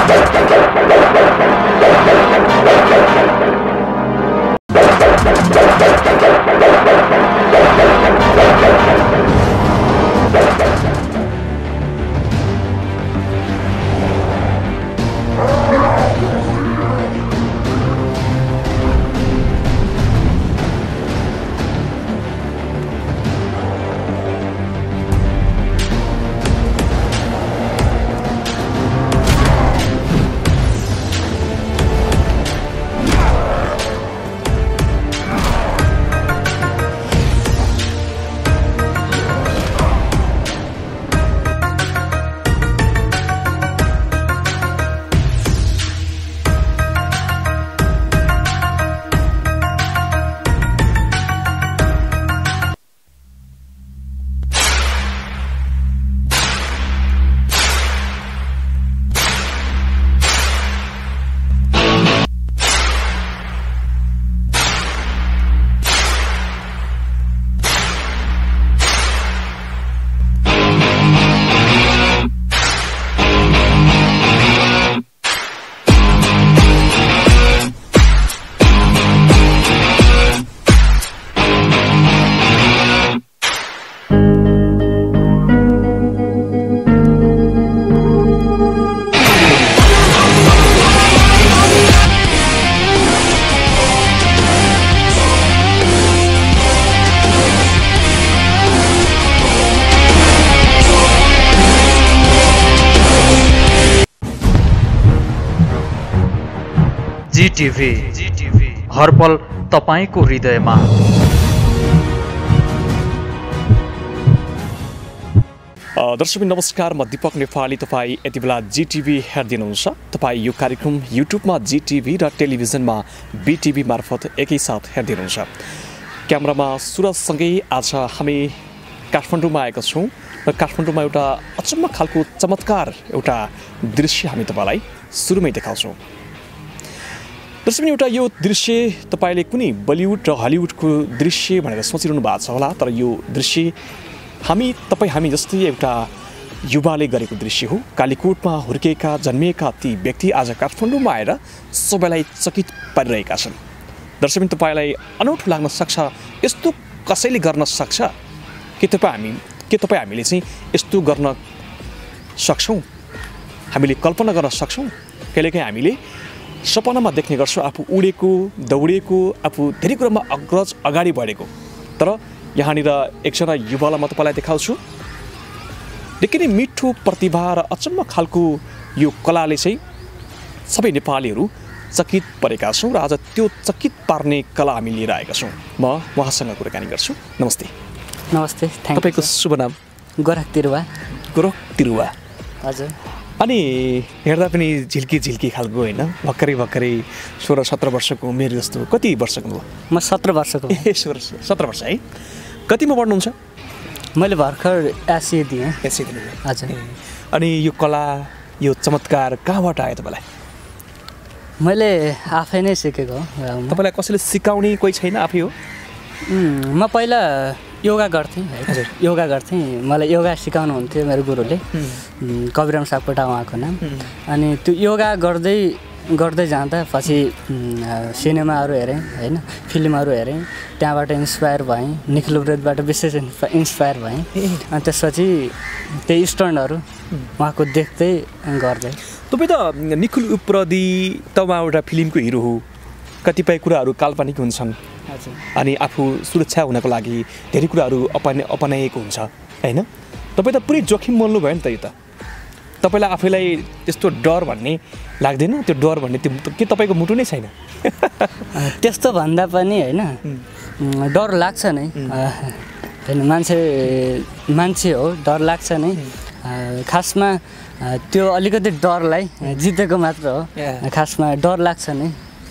जीटीभी हरपल तपाईको हृदयमा। दर्शक नमस्कार, म दीपक नेपाली। तपाईँ यति बेला जीटीभी हेर्दिनुहुन्छ। तपाईँ यो कार्यक्रम युट्युबमा जीटीभी र टेलिभिजनमा बीटीभी मार्फत एकैसाथ हेर्दिनुहुन्छ। क्यामेरामा सुरजसँगै आज हामी काठमाडौँमा आएका छौँ र काठमाडौँमा एउटा अचम्म खालको चमत्कार एउटा दृश्य हामी तपाईँलाई सुरुमै देखाउँछौँ। दर्शक एउटा यो दृश्य तपाईँले कुनै बलिउड र हलिउडको दृश्य भनेर सोचिरहनु भएको छ होला, तर यो दृश्य हामी जस्तै एउटा युवाले गरेको दृश्य हो। कालीकोटमा हुर्किएका जन्मिएका ती व्यक्ति आज काठमाडौँमा आएर सबैलाई चकित पारिरहेका छन्। दर्शक तपाईँलाई अनौठो लाग्न सक्छ, यस्तो कसैले गर्न सक्छ के तपाईँ हामीले चाहिँ यस्तो गर्न सक्छौँ, हामीले कल्पना गर्न सक्छौँ। कहिलेकाहीँ हामीले सपनामा देख्ने गर्छौँ आफू उडेको दौडेको, आफू धेरै कुरामा अग्रज अगाडि बढेको। तर यहाँनिर एकजना युवालाई म तपाईँलाई देखाउँछु। निकै नै मिठो प्रतिभा र अचम्म खालको यो कलाले चाहिँ सबै नेपालीहरू चकित परेका छौँ र आज त्यो चकित पार्ने कला हामी लिएर आएका छौँ। म उहाँसँग कुराकानी गर्छु। नमस्ते। नमस्ते। तपाईँको शुभ नाम? गोरख तिरुवा। हजुर। अनि हेर्दा पनि झिल्की खालको होइन, भर्खरै 16-17 वर्षको उमेर जस्तो। कति वर्षको हो? म 17 वर्षको। 17 वर्ष है। कतिमा पढ्नुहुन्छ? मैले भर्खर एसए दिएँ। हजुर। अनि यो कला, यो चमत्कार कहाँबाट आयो तपाईँलाई? मैले आफै नै सिकेको हो। तपाईँलाई कसैले सिकाउने कोही छैन, आफै हो? म पहिला योगा गर्थेँ है। हजुर। योगा गर्थेँ, मलाई योगा सिकाउनुहुन्थ्यो मेरो गुरुले, कविराम सापकोटा उहाँको नाम। अनि त्यो योगा गर्दै जाँदा पछि सिनेमाहरू हेरेँ होइन, फिल्महरू हेरेँ, त्यहाँबाट इन्सपायर भएँ। निखिल उप्रेतीबाट विशेष इन्सपायर भएँ। अनि त्यसपछि त्यही स्टन्टहरू उहाँको देख्दै गर्दै। तपाईँ त निखिल उप्रेती त उहाँ एउटा फिल्मको हिरो हो, कतिपय कुराहरू काल्पनिक हुन्छन्। हजुर। अनि आफू सुरक्षा हुनको लागि धेरै कुराहरू अपनाएको हुन्छ होइन। तपाईँ त पुरै जोखिम मोल्नु भयो नि त। यो त तपाईँलाई आफैलाई त्यस्तो डर भन्ने लाग्दैन? त्यो डर भन्ने के तपाईँको मुटु नै छैन? त्यस्तो भन्दा पनि होइन, डर लाग्छ नै होइन। मान्छे हो, डर लाग्छ नै। खासमा त्यो अलिकति डरलाई जितेको मात्र हो। खासमा डर लाग्छ नै।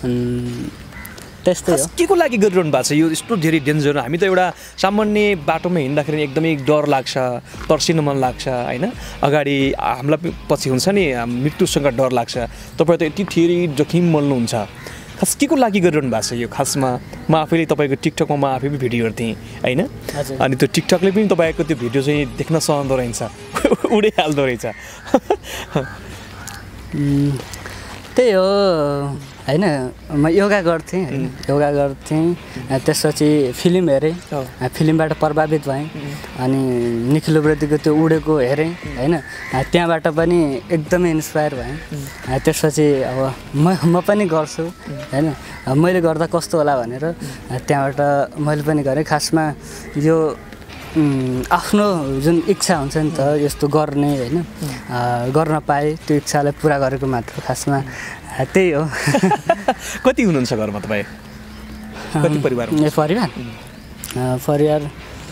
त्यस्तै हो। के को लागि गरिरहनु भएको छ यो यस्तो धेरै डेन्जर? हामी त एउटा सामान्य बाटोमा हिँड्दाखेरि एकदमै डर लाग्छ, तर्सिनु मन लाग्छ होइन। अगाडि हामीलाई पछि हुन्छ नि मृत्युसँग डर लाग्छ। तपाईँ त यति धेरै जोखिम मोल्नुहुन्छ। खास के को लागि गरिरहनु भएको छ यो? खासमा म आफैले तपाईँको टिकटकमा म आफै पनि भिडियो हेर्थेँ होइन। अनि त्यो टिकटकले पनि तपाईँको त्यो भिडियो चाहिँ देख्न सहँदो रहेछ, उडिहाल्दो रहेछ। त्यही हो होइन म योगा गर्थेँ योगा गर्थेँ त्यसपछि फिल्म हेरेँ फिल्मबाट प्रभावित भएँ अनि निखिल उप्रेतीको त्यो उडेको हेरेँ होइन त्यहाँबाट पनि एकदमै इन्सपायर भएँ त्यसपछि अब म पनि गर्छु होइन मैले गर्दा कस्तो होला भनेर त्यहाँबाट मैले पनि गरेँ खासमा यो आफ्नो जुन इच्छा हुन्छ नि त यस्तो गर्ने होइन गर्न पाएँ त्यो इच्छालाई पुरा गरेको मात्र खासमा त्यही हो कति हुनुहुन्छ घरमा तपाईँ कति परिवार परिवार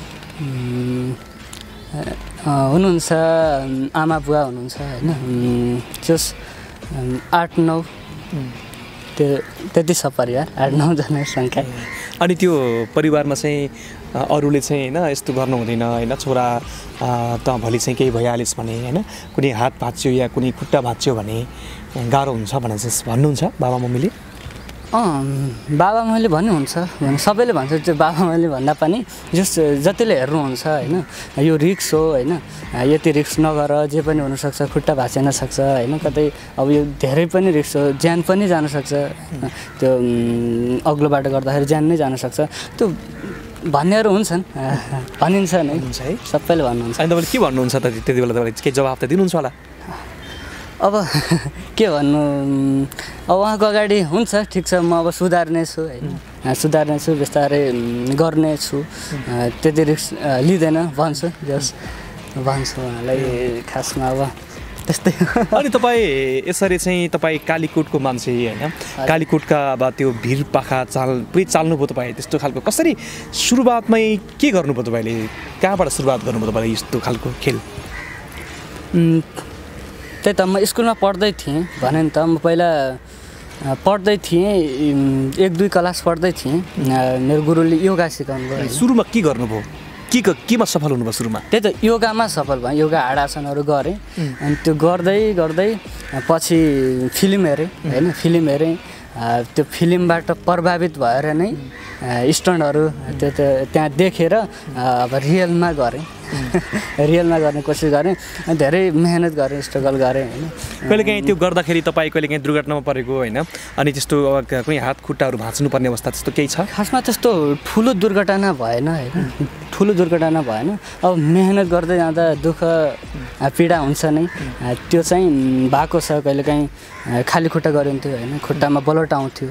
हुनुहुन्छ आमा बुवा हुनुहुन्छ होइन जस 8-9 त्यति छ परिवार 8-9 जना सङ्ख्या अनि त्यो परिवारमा चाहिँ अरूले चाहिँ होइन यस्तो गर्नु हुँदैन होइन छोरा त भोलि चाहिँ केही भइहालिस् भने होइन कुनै हात भाँच्यो या कुनै खुट्टा भाँच्यो भने गाह्रो हुन्छ भनेर चाहिँ भन्नुहुन्छ बाबा मम्मीले बाबा मैले भन्नुहुन्छ सबैले भन्छ त्यो बाबा मैले भन्दा पनि जतिले हेर्नुहुन्छ होइन यो रिक्स हो होइन यति रिक्स नगर जे पनि हुनसक्छ खुट्टा भाँचिन सक्छ होइन कतै अब यो धेरै पनि रिक्स हो ज्यान पनि जानसक्छ त्यो अग्लो बाटो गर्दाखेरि ज्यान नै जानसक्छ त्यो भन्नेहरू हुन्छन् भनिन्छ नै हुन्छ है सबैले भन्नुहुन्छ अनि तपाईँले के भन्नुहुन्छ त त्यति बेला तपाईँले केही जवाफ त दिनुहुन्छ होला अब के भन्नु अब उहाँको अगाडि हुन्छ ठिक छ म अब सुधार्नेछु होइन सुधार्नेछु बिस्तारै गर्नेछु त्यति रिक्स लिँदैन भन्छु उहाँलाई खासमा अब त्यस्तै अनि तपाईँ यसरी चाहिँ तपाईँ कालीकोटको मान्छे होइन कालीकोटका अब त्यो भिर पाखा पुरै चाल्नुभयो तपाईँ त्यस्तो खालको कसरी सुरुवातमै के गर्नुभयो तपाईँले कहाँबाट सुरुवात गर्नुभयो तपाईँले यस्तो खालको खेल त्यही त म स्कुलमा पढ्दै थिएँ भने नि त म पहिला पढ्दै थिएँ 1-2 क्लास पढ्दै थिएँ मेरो गुरुले योगा सिकाउनु भयो सुरुमा के गर्नुभयो केमा सफल हुनुभयो सुरुमा त्यही त योगामा सफल भएँ योगा हाडासनहरू गरेँ अनि त्यो गर्दै गर्दै पछि फिल्म हेरेँ होइन फिल्म हेरेँ त्यो फिल्मबाट प्रभावित भएर नै स्टन्टहरू त्यहाँ देखेर अब रियलमा गरेँ रियलमा गर्ने कोसिस गरेँ धेरै मेहनत गरेँ स्ट्रगल गरेँ होइन कहिलेकाहीँ त्यो गर्दाखेरि तपाईँ कहिलेकाहीँ दुर्घटनामा परेको होइन अनि त्यस्तो अब कुनै हात खुट्टाहरू भाँच्नुपर्ने अवस्था त्यस्तो केही छ खासमा त्यस्तो ठुलो दुर्घटना भएन होइन ठुलो दुर्घटना भएन अब मेहनत गर्दै जाँदा दुःख पीडा हुन्छ नै त्यो चाहिँ भएको छ कहिलेकाहीँ खाली खुट्टा गरिन्थ्यो होइन खुट्टामा बलौट आउँथ्यो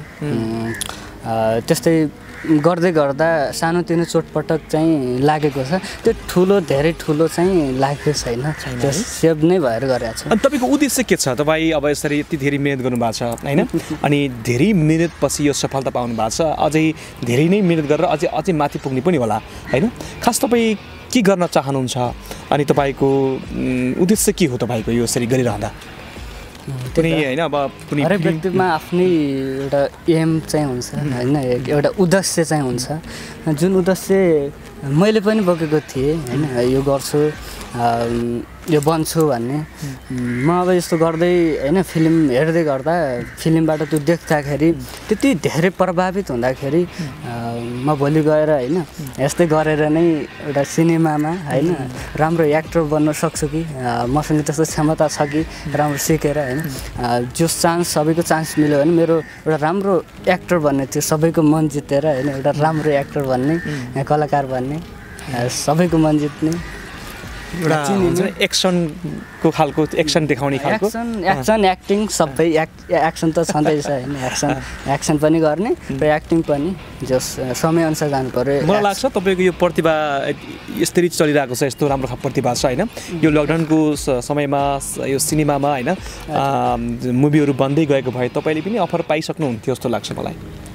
त्यस्तै गर्दै गर्दा सानोतिनो चोटपटक चाहिँ लागेको छ त्यो धेरै ठुलो चाहिँ लागेको छैन त्यो सेभ नै भएर गरेको छ अनि तपाईँको उद्देश्य के छ तपाईँ अब यसरी यति धेरै मिहिनेत गर्नुभएको छ होइन अनि धेरै मिहिनेतपछि यो सफलता पाउनु भएको छ अझै धेरै नै मिहिनेत गरेर अझै माथि पुग्ने पनि होला होइन खास तपाईँ के गर्न चाहनुहुन्छ अनि तपाईँको उद्देश्य के हो तपाईँको यो यसरी गरिरहँदा कुनै होइन अब कुनै हरेक व्यक्तिमा आफ्नै एउटा एम चाहिँ हुन्छ होइन एउटा उद्देश्य चाहिँ हुन्छ जुन उद्देश्य मैले पनि बोकेको थिएँ होइन यो गर्छु यो बन्छु भन्ने म अब यस्तो गर्दै होइन फिल्म हेर्दै गर्दा फिल्मबाट त्यो देख्दाखेरि त्यति धेरै प्रभावित हुँदाखेरि म भोलि गएर होइन यस्तै गरेर नै एउटा सिनेमामा होइन राम्रो एक्टर बन्न सक्छु कि मसँग त्यस्तो क्षमता छ कि राम्रो सिकेर होइन जो चान्स सबैको चान्स मिल्यो भने मेरो एउटा राम्रो एक्टर बन्ने थियो सबैको मन जितेर होइन एउटा राम्रो एक्टर बन्ने कलाकार बन्ने सबैको मन जित्ने एउटा एक्सनको खालको एक्सन देखाउने खालको एक्सन एक्टिङ सबै एक्सन त छँदैछ होइन एक्सन पनि गर्ने र एक्टिङ पनि जस समयअनुसार जानु पर्यो मलाई लाग्छ तपाईँको यो प्रतिभा यसरी चलिरहेको छ यस्तो राम्रो प्रतिभा छ होइन यो लकडाउनको समयमा यो सिनेमामा होइन मुभीहरू बन्दै गएको भए तपाईँले पनि अफर पाइसक्नुहुन्थ्यो जस्तो लाग्छ मलाई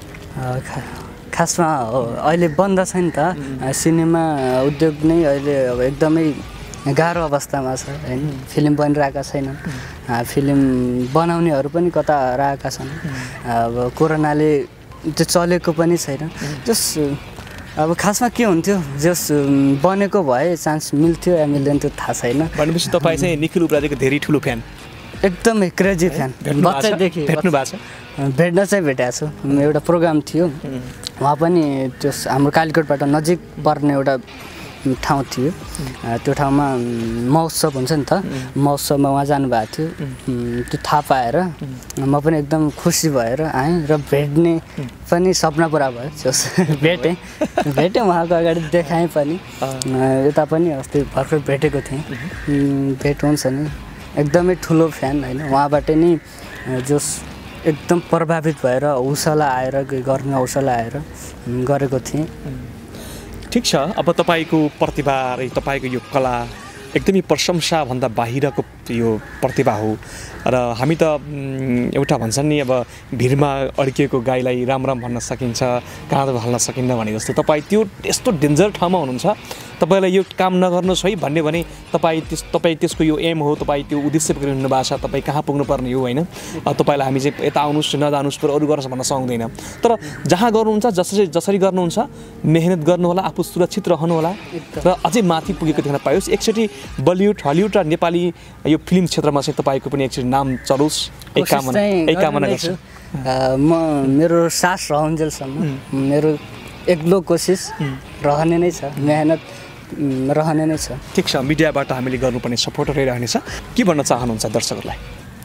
खासमा अहिले बन्द छ नि त सिनेमा उद्योग नै अहिले अब एकदमै गाह्रो अवस्थामा छ होइन फिल्म बनिरहेका छैनन् फिल्म बनाउनेहरू पनि कता रहेका छन् अब कोरोनाले त्यो चलेको पनि छैन जस अब खासमा के हुन्थ्यो जस बनेको भए चान्स मिल्थ्यो या मिल्दैन त्यो थाहा छैन भनेपछि तपाईँ चाहिँ निखिल उप्रेतीको धेरै ठुलो फ्यान एकदमै क्रेजी फ्यान बच्चादेखि भेट्नु भएको छ भेट्न चाहिँ भेटेको छु एउटा प्रोग्राम थियो उहाँ पनि त्यो हाम्रो कालीकोटबाट नजिक पर्ने एउटा ठाउँ थियो। त्यो ठाउँमा महोत्सव हुन्छ नि त, महोत्सवमा उहाँ जानुभएको थियो। त्यो थाहा पाएर म पनि एकदम खुसी भएर आएँ र भेट्ने पनि सपना पुरा भयो। भेटेँ उहाँको अगाडि देखाएँ पनि, यता पनि अस्ति भर्खर भेटेको थिएँ। भेट हुन्छ नि, एकदमै ठुलो फ्यान होइन, उहाँबाट नै जस एकदम प्रभावित भएर हौसला आएर गर्ने हौसला आएर गरेको थिएँ। ठिक छ, अब तपाईँको प्रतिभा र तपाईँको यो कला एकदमै प्रशंसाभन्दा बाहिरको यो प्रतिभा हो र हामी त एउटा भन्छन् नि, अब भिरमा अड्किएको गाईलाई राम राम भन्न सकिन्छ, काँधो हाल्न सकिन्न भने जस्तो तपाईँ त्यो यस्तो डेन्जर ठाउँमा हुनुहुन्छ। तपाईँलाई यो काम नगर्नुहोस् है भन्ने भने तपाईँ त्यसको यो एम हो, तपाईँ त्यो उद्देश्य पक्रिनु भएको छ, तपाईँ कहाँ पुग्नुपर्ने हो होइन। तपाईँलाई हामी चाहिँ यता आउनुहोस् नजानुहोस् पर अरू गर्नुहोस् भन्न सक्दैन। तर जहाँ गर्नुहुन्छ जसरी गर्नुहुन्छ मेहनत गर्नुहोला, आफू सुरक्षित रहनुहोला र अझै माथि पुगेको देख्न पाइयोस्। एकचोटि बलिउड हलिउड र नेपाली यो फिल्म क्षेत्रमा चाहिँ तपाईँको पनि एकचोटि नाम चलोस्, एक कामना गर्छु। म मेरो सास रहन्जेलसम्म मेरो एक्लो कोसिस रहने नै छ, मेहनत रहने नै छ। ठिक छ, मिडियाबाट हामीले गर्नुपर्ने सपोर्ट रहिरहनेछ। के भन्न चाहनुहुन्छ दर्शकहरूलाई?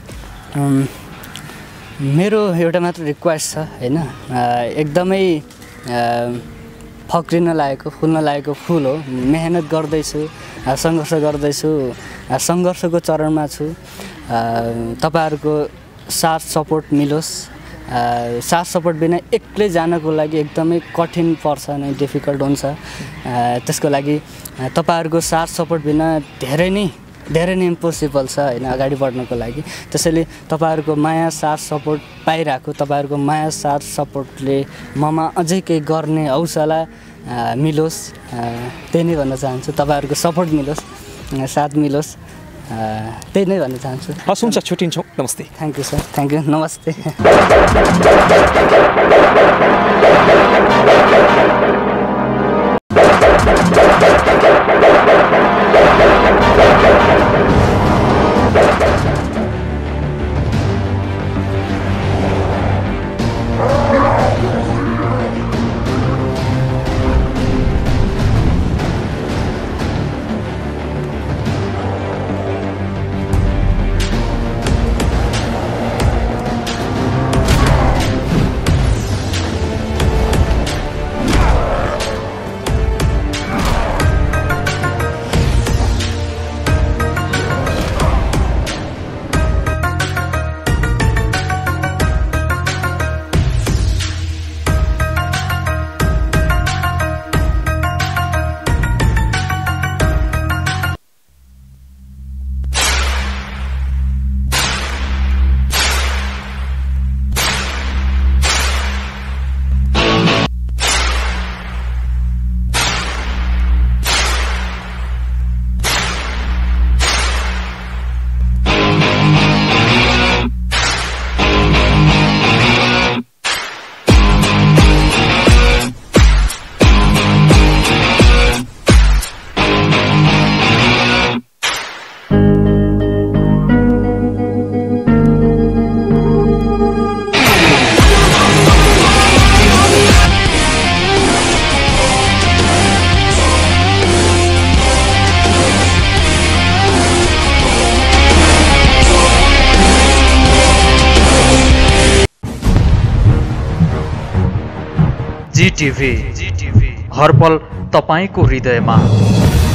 मेरो एउटा मात्र रिक्वेस्ट छ होइन, एकदमै फक्रिन लागेको फुल्न लागेको फुल हो। मेहनत गर्दैछु, सङ्घर्ष गर्दैछु, सङ्घर्षको चरणमा छु। तपाईँहरूको साथ सपोर्ट मिलोस्। साथ सपोर्ट बिना एक्लै जानको लागि एकदमै कठिन पर्छ नै, डिफिकल्ट हुन्छ। त्यसको लागि तपाईँहरूको साथ सपोर्ट बिना धेरै नै इम्पोसिबल छ होइन अगाडि बढ्नको लागि। त्यसैले तपाईँहरूको माया साथ सपोर्ट पाइरहेको, तपाईँहरूको माया साथ सपोर्टले ममा अझै केही गर्ने हौसला मिलोस्, त्यही नै भन्न चाहन्छु। तपाईँहरूको सपोर्ट मिलोस्, साथ मिलोस्, त्यही नै भन्न चाहन्छु। हस्, हुन्छ, छुट्टिन्छौँ। नमस्ते। Thank you sir, thank you, नमस्ते। GTV हरपल तपाईको हृदयमा।